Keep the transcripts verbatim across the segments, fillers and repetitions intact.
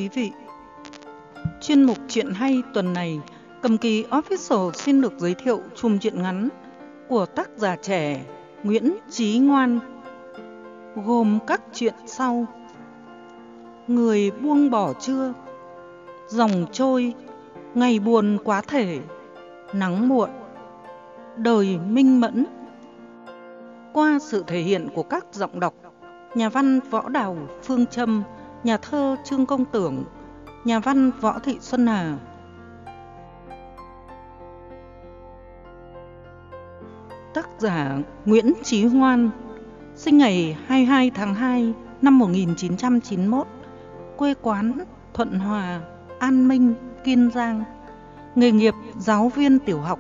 quý vị. Chuyên mục Chuyện hay tuần này, Cầm Kỳ Official xin được giới thiệu chùm truyện ngắn của tác giả trẻ Nguyễn Chí Ngoan, gồm các truyện sau: Người buông bỏ chưa, Dòng trôi, Ngày buồn quá thể, Nắng muộn, Đời minh mẫn. Qua sự thể hiện của các giọng đọc, nhà văn Võ Đào Phương Trâm, nhà thơ Trương Công Tưởng, nhà văn Võ Thị Xuân Hà. Tác giả Nguyễn Chí Ngoan, sinh ngày hai mươi hai tháng hai năm một nghìn chín trăm chín mươi mốt, quê quán Thuận Hòa, An Minh, Kiên Giang, nghề nghiệp giáo viên tiểu học.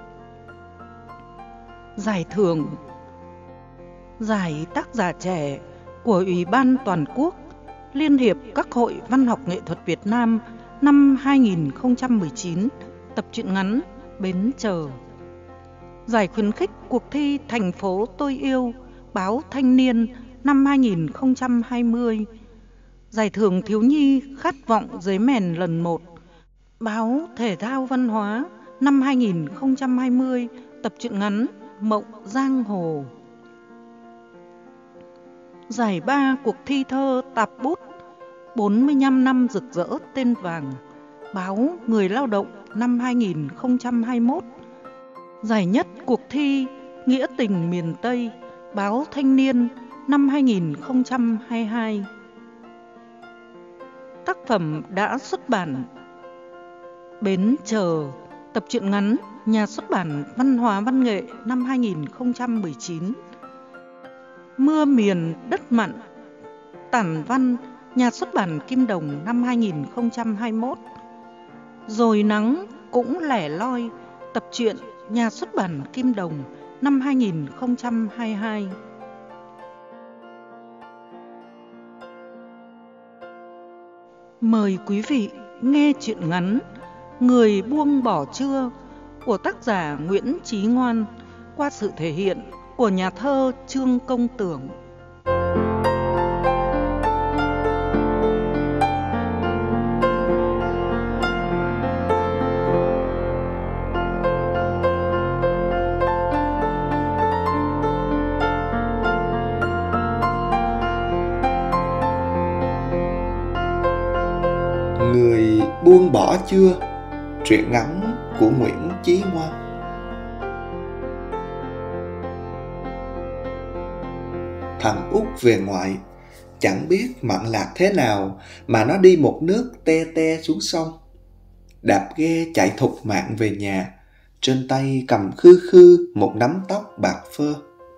Giải thưởng: Giải tác giả trẻ của Ủy ban Toàn quốc Liên hiệp các hội văn học nghệ thuật Việt Nam năm hai nghìn không trăm mười chín, tập truyện ngắn Bến Chờ. Giải khuyến khích cuộc thi Thành phố tôi yêu, báo Thanh niên năm hai nghìn không trăm hai mươi. Giải thưởng thiếu nhi khát vọng giấy mèn lần một, báo Thể thao Văn hóa năm hai nghìn không trăm hai mươi, tập truyện ngắn Mộng Giang Hồ. Giải ba cuộc thi thơ tạp bút bốn mươi lăm năm rực rỡ tên vàng, báo Người Lao động năm hai nghìn không trăm hai mươi mốt. Giải nhất cuộc thi Nghĩa tình miền Tây, báo Thanh niên năm hai nghìn không trăm hai mươi hai. Tác phẩm đã xuất bản: Bến Chờ, tập truyện ngắn, nhà xuất bản Văn hóa Văn nghệ năm hai nghìn không trăm mười chín. Mưa miền đất mặn, tản văn, nhà xuất bản Kim Đồng năm hai nghìn không trăm hai mươi mốt. Rồi nắng cũng lẻ loi, tập truyện, nhà xuất bản Kim Đồng năm hai nghìn không trăm hai mươi hai. Mời quý vị nghe truyện ngắn Người buông bỏ chưa của tác giả Nguyễn Chí Ngoan qua sự thể hiện của nhà thơ Trương Công Tưởng. Người buông bỏ chưa, truyện ngắn của Nguyễn Chí Ngoan. Thằng Út về ngoại, chẳng biết mặn lạc thế nào mà nó đi một nước te te xuống sông. Đạp ghe chạy thục mạng về nhà, trên tay cầm khư khư một nắm tóc bạc phơ.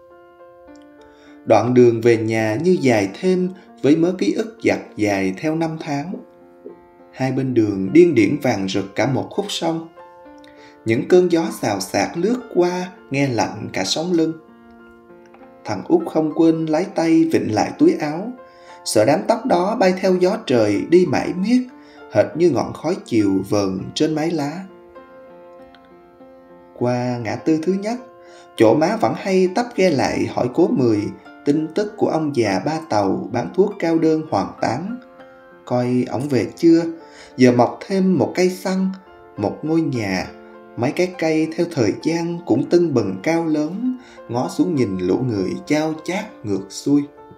Đoạn đường về nhà như dài thêm với mớ ký ức dạt dài theo năm tháng. Hai bên đường điên điển vàng rực cả một khúc sông. Những cơn gió xào xạc lướt qua nghe lạnh cả sống lưng. Thằng Út không quên lấy tay vịn lại túi áo, sợ đám tóc đó bay theo gió trời đi mãi miết, hệt như ngọn khói chiều vờn trên mái lá. Qua ngã tư thứ nhất, chỗ má vẫn hay tấp ghe lại hỏi cố Mười tin tức của ông già ba tàu bán thuốc cao đơn Hoàng Tán, coi ổng về chưa, giờ mọc thêm một cây xăng, một ngôi nhà, mấy cái cây theo thời gian cũng tưng bừng cao lớn, ngó xuống nhìn lũ người chao chát ngược xuôi.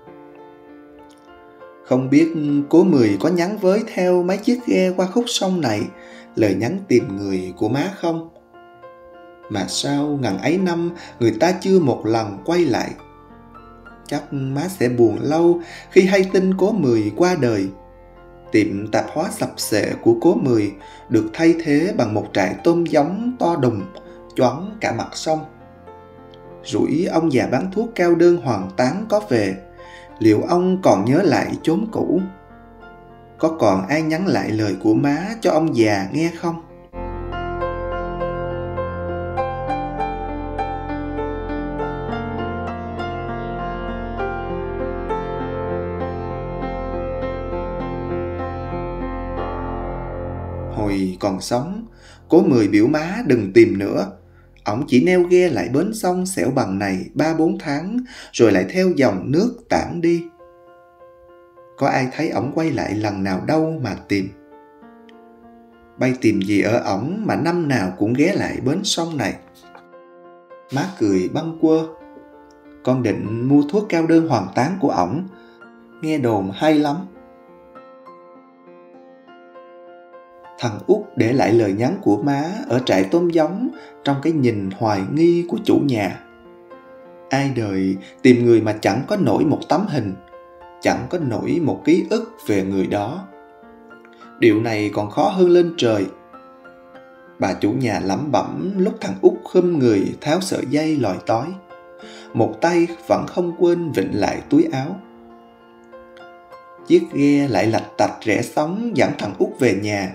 Không biết cố Mười có nhắn với theo mấy chiếc ghe qua khúc sông này lời nhắn tìm người của má không? Mà sao ngần ấy năm người ta chưa một lần quay lại? Chắc má sẽ buồn lâu khi hay tin cố Mười qua đời. Tiệm tạp hóa sập xệ của cố Mười được thay thế bằng một trại tôm giống to đùng, choáng cả mặt sông. Rủi ông già bán thuốc cao đơn Hoàng Tán có về, liệu ông còn nhớ lại chốn cũ? Có còn ai nhắn lại lời của má cho ông già nghe không? Hồi còn sống, cố Mười biểu má đừng tìm nữa. Ổng chỉ neo ghe lại bến sông xẻo bằng này ba bốn tháng, rồi lại theo dòng nước tản đi. Có ai thấy ổng quay lại lần nào đâu mà tìm. Bay tìm gì ở ổng mà năm nào cũng ghé lại bến sông này. Má cười bâng quơ. Con định mua thuốc cao đơn hoàn tán của ổng, nghe đồn hay lắm. Thằng Út để lại lời nhắn của má ở trại tôm giống trong cái nhìn hoài nghi của chủ nhà. Ai đời tìm người mà chẳng có nổi một tấm hình, chẳng có nổi một ký ức về người đó. Điều này còn khó hơn lên trời. Bà chủ nhà lẩm bẩm lúc thằng Út khum người tháo sợi dây lòi tói. Một tay vẫn không quên vịn lại túi áo. Chiếc ghe lại lạch tạch rẽ sóng dẫn thằng Út về nhà.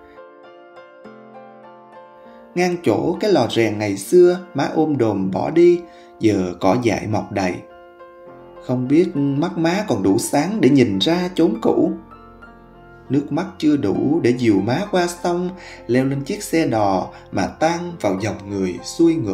Ngang chỗ cái lò rèn ngày xưa má ôm đồm bỏ đi, giờ cỏ dại mọc đầy. Không biết mắt má còn đủ sáng để nhìn ra chốn cũ. Nước mắt chưa đủ để dìu má qua sông, leo lên chiếc xe đò mà tan vào dòng người xuôi ngược.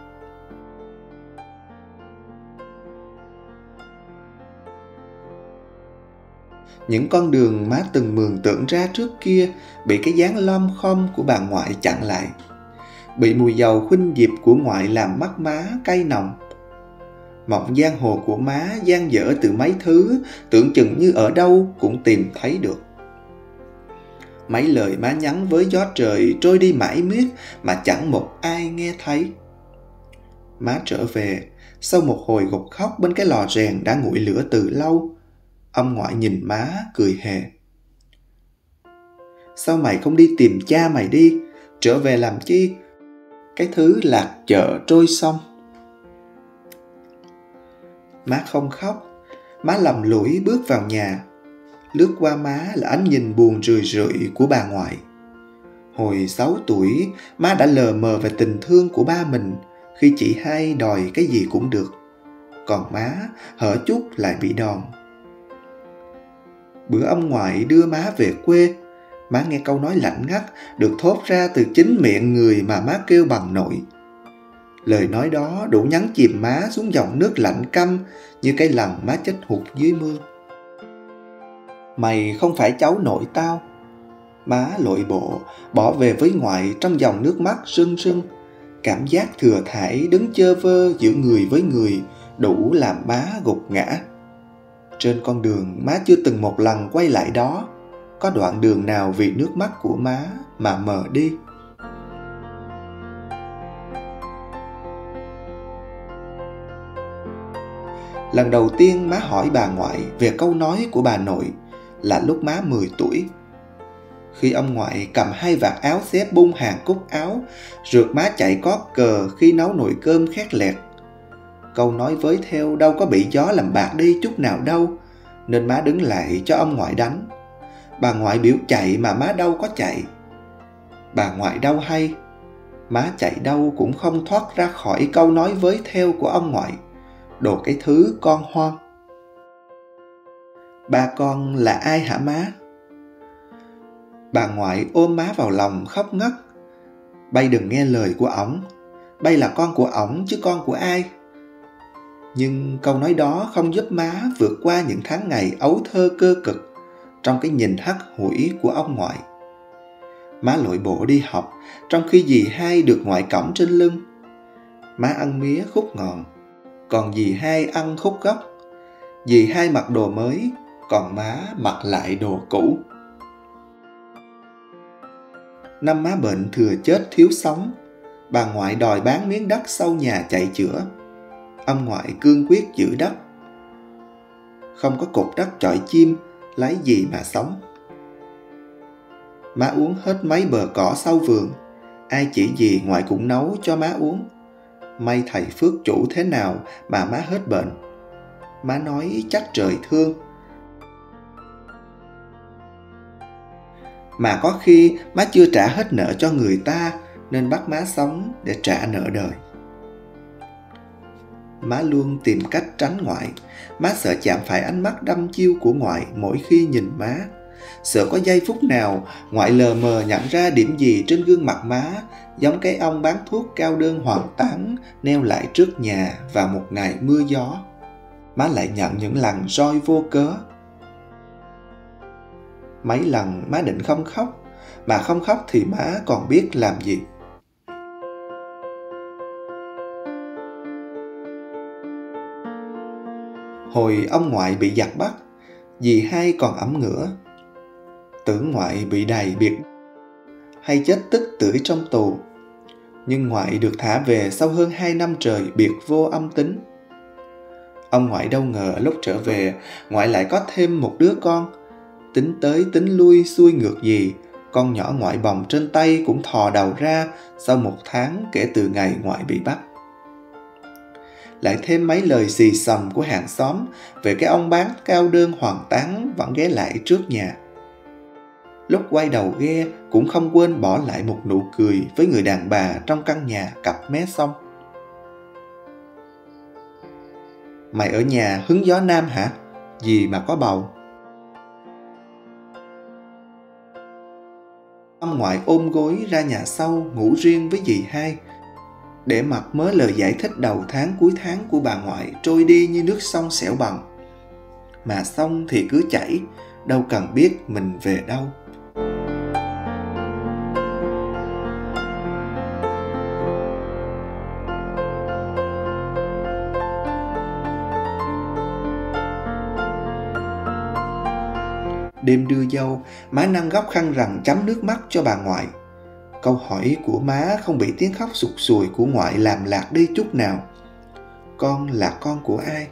Những con đường má từng mường tượng ra trước kia bị cái dáng lom khom của bà ngoại chặn lại. Bị mùi dầu khuynh diệp của ngoại làm mắt má cay nồng. Mộng giang hồ của má dang dở từ mấy thứ tưởng chừng như ở đâu cũng tìm thấy được. Mấy lời má nhắn với gió trời trôi đi mãi miết mà chẳng một ai nghe thấy. Má trở về sau một hồi gục khóc bên cái lò rèn đã nguội lửa từ lâu. Ông ngoại nhìn má cười hề. Sao mày không đi tìm cha mày đi? Trở về làm chi? Cái thứ lạc chợ trôi sông. Má không khóc. Má lầm lũi bước vào nhà. Lướt qua má là ánh nhìn buồn rười rượi của bà ngoại. Hồi sáu tuổi, má đã lờ mờ về tình thương của ba mình khi chị hai đòi cái gì cũng được. Còn má hở chút lại bị đòn. Bữa ông ngoại đưa má về quê, má nghe câu nói lạnh ngắt được thốt ra từ chính miệng người mà má kêu bằng nội. Lời nói đó đủ nhấn chìm má xuống dòng nước lạnh căm như cái lần má chết hụt dưới mương. Mày không phải cháu nội tao. Má lội bộ bỏ về với ngoại trong dòng nước mắt rưng rưng. Cảm giác thừa thải đứng chơ vơ giữa người với người đủ làm má gục ngã. Trên con đường má chưa từng một lần quay lại đó, có đoạn đường nào vì nước mắt của má mà mờ đi. Lần đầu tiên má hỏi bà ngoại về câu nói của bà nội là lúc má mười tuổi. Khi ông ngoại cầm hai vạt áo xếp bung hàng cúc áo, rượt má chạy có cờ khi nấu nồi cơm khét lẹt. Câu nói với theo đâu có bị gió làm bạc đi chút nào đâu, nên má đứng lại cho ông ngoại đánh. Bà ngoại biểu chạy mà má đâu có chạy. Bà ngoại đâu hay, má chạy đâu cũng không thoát ra khỏi câu nói với theo của ông ngoại. Đồ cái thứ con hoang. Ba con là ai hả má? Bà ngoại ôm má vào lòng khóc ngất. Bay đừng nghe lời của ổng. Bay là con của ổng chứ con của ai. Nhưng câu nói đó không giúp má vượt qua những tháng ngày ấu thơ cơ cực trong cái nhìn hắt hủi của ông ngoại. Má lội bộ đi học trong khi dì hai được ngoại cõng trên lưng. Má ăn mía khúc ngọn, còn dì hai ăn khúc gốc. Dì hai mặc đồ mới, còn má mặc lại đồ cũ. Năm má bệnh thừa chết thiếu sống, bà ngoại đòi bán miếng đất sau nhà chạy chữa. Ông ngoại cương quyết giữ đất. Không có cục đất chọi chim, lấy gì mà sống. Má uống hết mấy bờ cỏ sau vườn, ai chỉ gì ngoại cũng nấu cho má uống. May thầy phước chủ thế nào mà má hết bệnh. Má nói chắc trời thương. Mà có khi má chưa trả hết nợ cho người ta nên bắt má sống để trả nợ đời. Má luôn tìm cách tránh ngoại. Má sợ chạm phải ánh mắt đăm chiêu của ngoại mỗi khi nhìn má. Sợ có giây phút nào ngoại lờ mờ nhận ra điểm gì trên gương mặt má, giống cái ông bán thuốc cao đơn hoàn tán neo lại trước nhà vào một ngày mưa gió. Má lại nhận những lần roi vô cớ. Mấy lần má định không khóc, mà không khóc thì má còn biết làm gì. Hồi ông ngoại bị giặc bắt, dì hai còn ẩm ngửa. Tưởng ngoại bị đày biệt hay chết tức tưởi trong tù. Nhưng ngoại được thả về sau hơn hai năm trời biệt vô âm tính. Ông ngoại đâu ngờ lúc trở về, ngoại lại có thêm một đứa con. Tính tới tính lui xuôi ngược gì, con nhỏ ngoại bồng trên tay cũng thò đầu ra sau một tháng kể từ ngày ngoại bị bắt. Lại thêm mấy lời xì xầm của hàng xóm về cái ông bán cao đơn Hoàng Tán vẫn ghé lại trước nhà. Lúc quay đầu ghe cũng không quên bỏ lại một nụ cười với người đàn bà trong căn nhà cặp mé sông. Mày ở nhà hứng gió nam hả? Gì mà có bầu? Ông ngoại ôm gối ra nhà sau ngủ riêng với dì hai, để mặc mớ lời giải thích đầu tháng cuối tháng của bà ngoại trôi đi như nước sông xẻo bằng. Mà sông thì cứ chảy, đâu cần biết mình về đâu. Đêm đưa dâu, má nâng góc khăn rằng chấm nước mắt cho bà ngoại. Câu hỏi của má không bị tiếng khóc sụt sùi của ngoại làm lạc đi chút nào. Con là con của ai?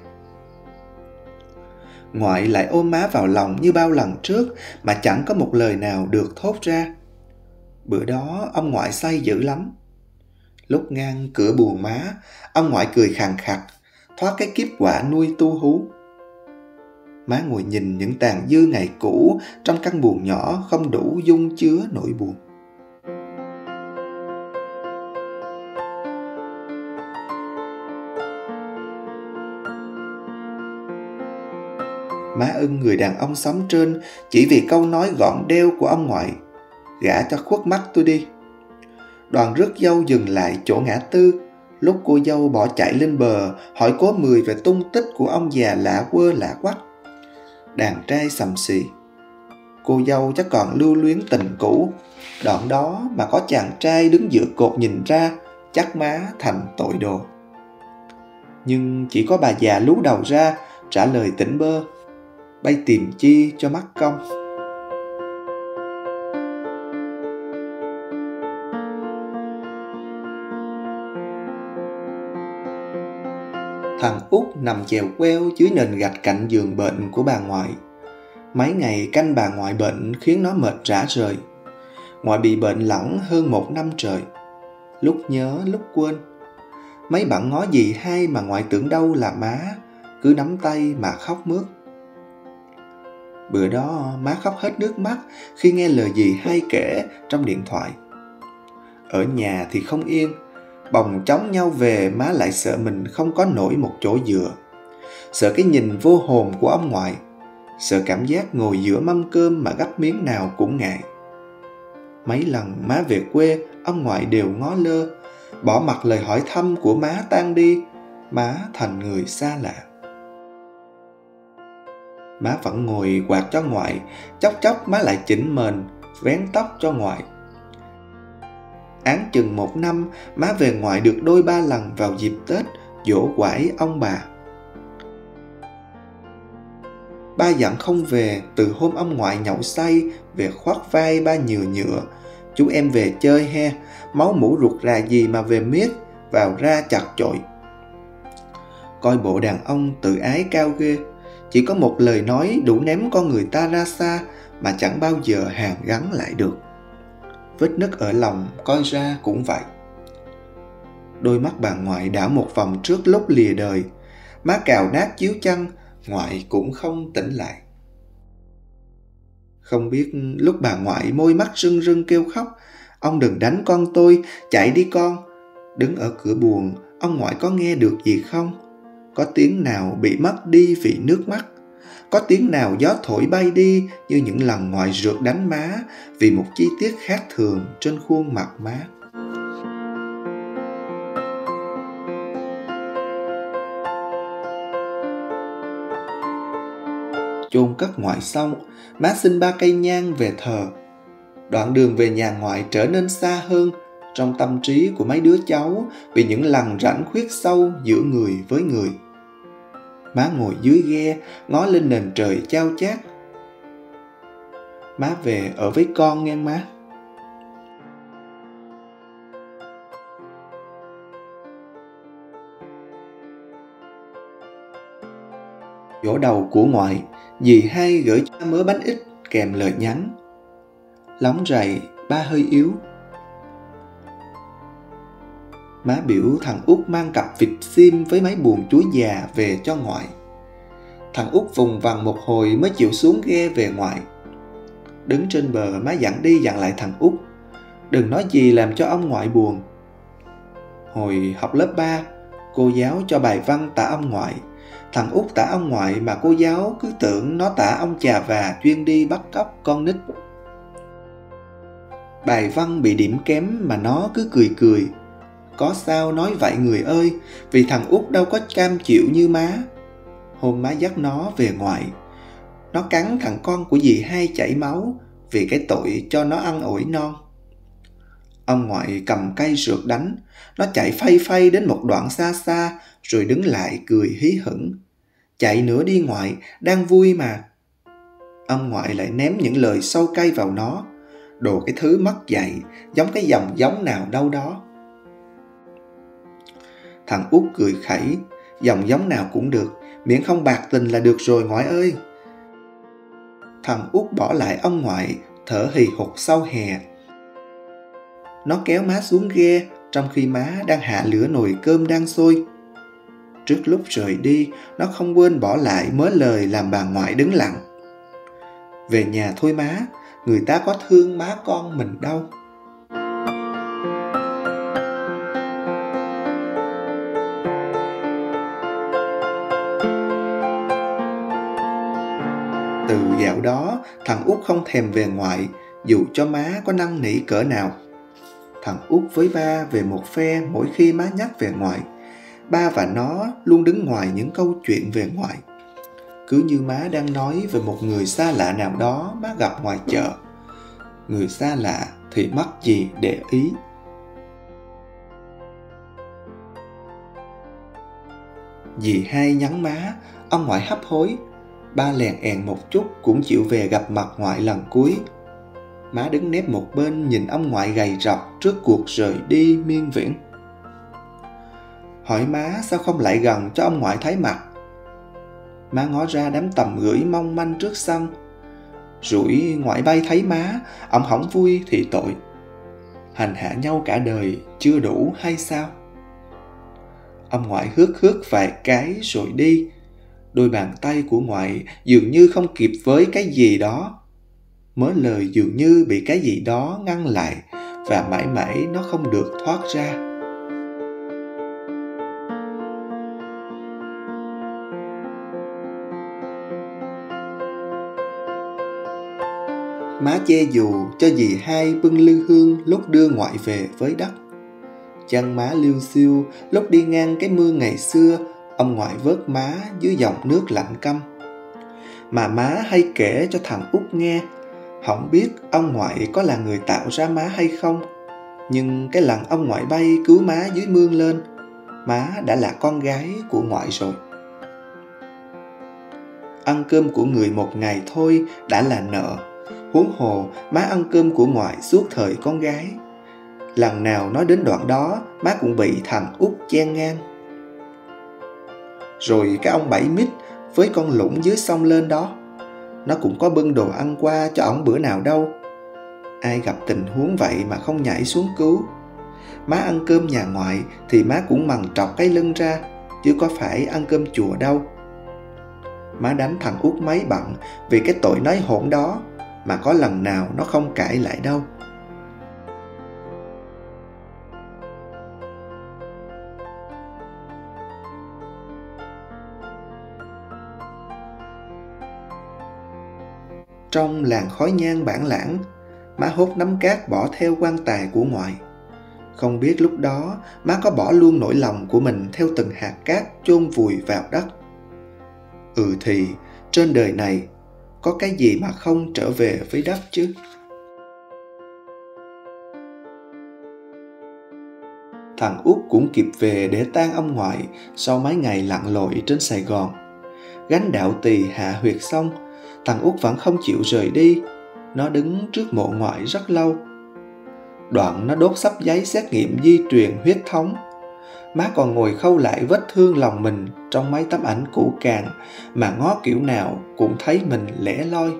Ngoại lại ôm má vào lòng như bao lần trước mà chẳng có một lời nào được thốt ra. Bữa đó ông ngoại say dữ lắm. Lúc ngang cửa buồng má, ông ngoại cười khàn khặt, thoát cái kiếp quả nuôi tu hú. Má ngồi nhìn những tàn dư ngày cũ trong căn buồng nhỏ không đủ dung chứa nỗi buồn. Má ưng người đàn ông xóm trên chỉ vì câu nói gọn đeo của ông ngoại: gả cho khuất mắt tôi đi. Đoàn rước dâu dừng lại chỗ ngã tư. Lúc cô dâu bỏ chạy lên bờ hỏi cố Mười về tung tích của ông già lạ quơ lạ quắc. Đàn trai sầm xì: cô dâu chắc còn lưu luyến tình cũ. Đoạn đó mà có chàng trai đứng giữa cột nhìn ra, chắc má thành tội đồ. Nhưng chỉ có bà già lú đầu ra trả lời tỉnh bơ: bay tìm chi cho mắc công. Thằng Út nằm chèo queo dưới nền gạch cạnh giường bệnh của bà ngoại. Mấy ngày canh bà ngoại bệnh khiến nó mệt rã rời. Ngoại bị bệnh lẳng hơn một năm trời. Lúc nhớ lúc quên. Mấy bạn ngó dì hai mà ngoại tưởng đâu là má, cứ nắm tay mà khóc mướt. Bữa đó má khóc hết nước mắt khi nghe lời dì hai kể trong điện thoại. Ở nhà thì không yên, bồng chóng nhau về má lại sợ mình không có nổi một chỗ dựa. Sợ cái nhìn vô hồn của ông ngoại. Sợ cảm giác ngồi giữa mâm cơm mà gắp miếng nào cũng ngại. Mấy lần má về quê, ông ngoại đều ngó lơ, bỏ mặc lời hỏi thăm của má tan đi, má thành người xa lạ. Má vẫn ngồi quạt cho ngoại, chốc chốc má lại chỉnh mền, vén tóc cho ngoại. Án chừng một năm, má về ngoại được đôi ba lần vào dịp Tết, giỗ quải ông bà. Ba dặn không về từ hôm ông ngoại nhậu say về khoác vai ba nhừa nhựa: chú em về chơi he, máu mủ ruột rà gì mà về miết, vào ra chặt chội. Coi bộ đàn ông tự ái cao ghê, chỉ có một lời nói đủ ném con người ta ra xa mà chẳng bao giờ hàn gắn lại được. Vết nứt ở lòng coi ra cũng vậy. Đôi mắt bà ngoại đảo một vòng trước lúc lìa đời. Má cào nát chiếu chăn, ngoại cũng không tỉnh lại. Không biết lúc bà ngoại môi mắt rưng rưng kêu khóc: ông đừng đánh con tôi, chạy đi con. Đứng ở cửa buồng, ông ngoại có nghe được gì không? Có tiếng nào bị mất đi vì nước mắt? Có tiếng nào gió thổi bay đi như những lần ngoại rượt đánh má vì một chi tiết khác thường trên khuôn mặt má? Chôn cất ngoại xong, má xin ba cây nhang về thờ. Đoạn đường về nhà ngoại trở nên xa hơn trong tâm trí của mấy đứa cháu vì những lằn rãnh khuyết sâu giữa người với người. Má ngồi dưới ghe, ngó lên nền trời chao chát. Má về ở với con nghe má. Giỗ đầu của ngoại, dì hai gửi cho mớ bánh ít kèm lời nhắn. Lóng rầy, ba hơi yếu. Má biểu thằng Út mang cặp vịt xiêm với mấy buồng chuối già về cho ngoại. Thằng Út vùng vằng một hồi mới chịu xuống ghe về ngoại. Đứng trên bờ, má dặn đi dặn lại thằng Út, đừng nói gì làm cho ông ngoại buồn. Hồi học lớp ba, cô giáo cho bài văn tả ông ngoại. Thằng Út tả ông ngoại mà cô giáo cứ tưởng nó tả ông chà và chuyên đi bắt cóc con nít. Bài văn bị điểm kém mà nó cứ cười cười. Có sao nói vậy người ơi, vì thằng Út đâu có cam chịu như má. Hôm má dắt nó về ngoại, nó cắn thằng con của dì hai chảy máu vì cái tội cho nó ăn ổi non. Ông ngoại cầm cây rượt đánh, nó chạy phay phay đến một đoạn xa xa rồi đứng lại cười hí hửng. Chạy nữa đi ngoại, đang vui mà. Ông ngoại lại ném những lời sâu cay vào nó, đồ cái thứ mất dạy, giống cái dòng giống nào đâu đó. Thằng Út cười khẩy, dòng giống nào cũng được, miễn không bạc tình là được rồi ngoại ơi. Thằng Út bỏ lại ông ngoại, thở hì hục sau hè. Nó kéo má xuống ghe, trong khi má đang hạ lửa nồi cơm đang sôi. Trước lúc rời đi, nó không quên bỏ lại mớ lời làm bà ngoại đứng lặng. Về nhà thôi má, người ta có thương má con mình đâu. Từ dạo đó, thằng Út không thèm về ngoại, dù cho má có năn nỉ cỡ nào. Thằng Út với ba về một phe mỗi khi má nhắc về ngoại. Ba và nó luôn đứng ngoài những câu chuyện về ngoại. Cứ như má đang nói về một người xa lạ nào đó má gặp ngoài chợ. Người xa lạ thì mắc gì để ý. Dì hai nhắn má, ông ngoại hấp hối. Ba lèn èn một chút cũng chịu về gặp mặt ngoại lần cuối. Má đứng nép một bên nhìn ông ngoại gầy rộc trước cuộc rời đi miên viễn. Hỏi má sao không lại gần cho ông ngoại thấy mặt. Má ngó ra đám tầm gửi mong manh trước sân. Rủi ngoại bay thấy má, ông hổng vui thì tội. Hành hạ nhau cả đời chưa đủ hay sao? Ông ngoại hước hước vài cái rồi đi. Đôi bàn tay của ngoại dường như không kịp với cái gì đó. Mớ lời dường như bị cái gì đó ngăn lại và mãi mãi nó không được thoát ra. Má che dù cho dì hai bưng lư hương lúc đưa ngoại về với đất. Chân má liêu xiêu lúc đi ngang cái mương ngày xưa, ông ngoại vớt má dưới dòng nước lạnh căm. Mà má hay kể cho thằng Út nghe. Không biết ông ngoại có là người tạo ra má hay không, nhưng cái lần ông ngoại bay cứu má dưới mương lên, má đã là con gái của ngoại rồi. Ăn cơm của người một ngày thôi đã là nợ, huống hồ má ăn cơm của ngoại suốt thời con gái. Lần nào nói đến đoạn đó, má cũng bị thằng Út chen ngang. Rồi cái ông Bảy Mít với con Lũng dưới sông lên đó, nó cũng có bưng đồ ăn qua cho ổng bữa nào đâu. Ai gặp tình huống vậy mà không nhảy xuống cứu. Má ăn cơm nhà ngoại thì má cũng mằn trọc cái lưng ra, chứ có phải ăn cơm chùa đâu. Má đánh thằng Út mấy bận vì cái tội nói hỗn đó, mà có lần nào nó không cãi lại đâu. Trong làng khói nhang bản lãng, má hốt nắm cát bỏ theo quan tài của ngoại. Không biết lúc đó má có bỏ luôn nỗi lòng của mình theo từng hạt cát chôn vùi vào đất. Ừ thì trên đời này có cái gì mà không trở về với đất chứ? Thằng Út cũng kịp về để tang ông ngoại sau mấy ngày lặn lội trên Sài Gòn. Gánh đạo tỳ hạ huyệt xong, thằng Út vẫn không chịu rời đi. Nó đứng trước mộ ngoại rất lâu. Đoạn nó đốt xấp giấy xét nghiệm di truyền huyết thống. Má còn ngồi khâu lại vết thương lòng mình trong mấy tấm ảnh cũ càng mà ngó kiểu nào cũng thấy mình lẻ loi.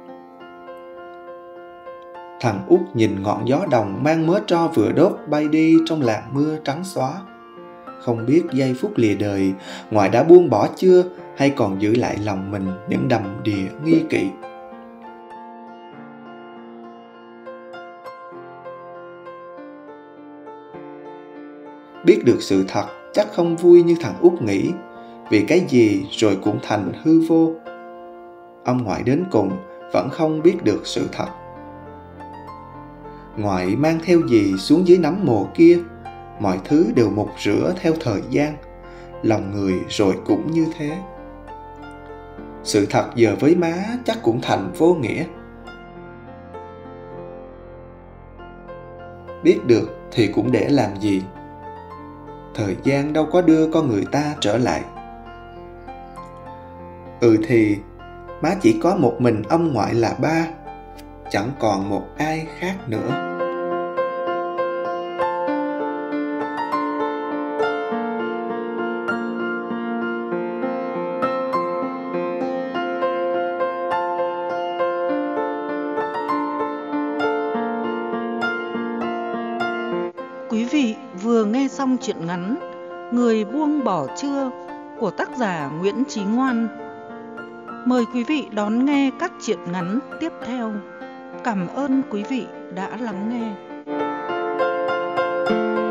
Thằng Út nhìn ngọn gió đồng mang mớ tro vừa đốt bay đi trong làn mưa trắng xóa. Không biết giây phút lìa đời, ngoại đã buông bỏ chưa hay còn giữ lại lòng mình những đầm đìa nghi kỵ. Biết được sự thật chắc không vui như thằng Út nghĩ, vì cái gì rồi cũng thành hư vô. Ông ngoại đến cùng vẫn không biết được sự thật. Ngoại mang theo gì xuống dưới nấm mồ kia, mọi thứ đều mục rửa theo thời gian, lòng người rồi cũng như thế. Sự thật giờ với má chắc cũng thành vô nghĩa. Biết được thì cũng để làm gì? Thời gian đâu có đưa con người ta trở lại. Ừ thì má chỉ có một mình ông ngoại là ba, chẳng còn một ai khác nữa. Quý vị vừa nghe xong truyện ngắn Người buông bỏ chưa của tác giả Nguyễn Chí Ngoan. Mời quý vị đón nghe các truyện ngắn tiếp theo. Cảm ơn quý vị đã lắng nghe.